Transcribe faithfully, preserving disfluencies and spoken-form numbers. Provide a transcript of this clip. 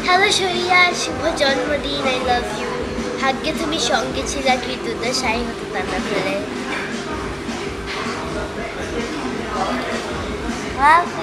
Hello Shariya, শুভ জন্মদিন। I love you. ভাগ্যে তুমি সঙ্গে ছিলা, কৃতজ্ঞতায় হতে তা না ফেলে।